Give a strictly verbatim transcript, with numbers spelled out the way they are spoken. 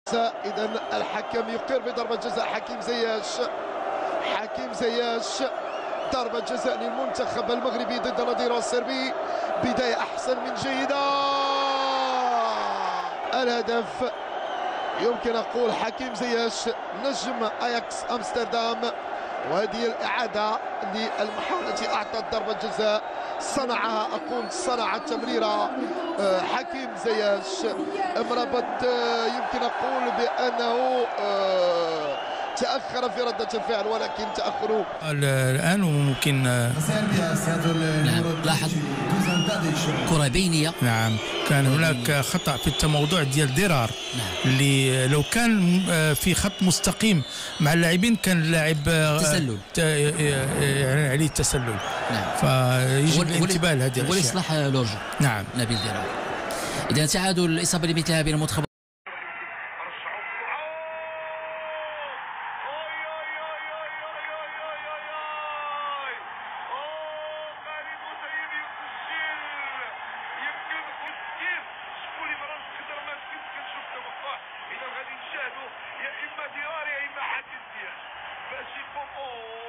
إذا الحكم يقر بضربة جزاء. حكيم زياش حكيم زياش ضربة جزاء للمنتخب المغربي ضد النظير الصربي. بداية أحسن من جيدة. الهدف يمكن أقول حكيم زياش نجم أياكس أمستردام، وهذه الإعادة للمحاولة أعطت ضربة جزاء صنعها، أقول صنع التمريرة حكيم زياش. امربط يمكن أقول بأنه تأخر في ردة الفعل، ولكن تأخره الآن ممكن نعم. لاحظ كرة بينية. نعم، كان هناك خطأ في التموضع ديال ديرار. نعم. اللي لو كان في خط مستقيم مع اللاعبين كان اللاعب تسلل، يعني عليه التسلل. نعم. فيجب الانتباه لهذه الاشياء ولإصلاح لورجو. نعم. نبيل ديرار. إذا تعادل الإصابة لمثلها بين المنتخب إذا غادي نشاهدوا يا إما ديار يا إما حد الديار باش يقوموا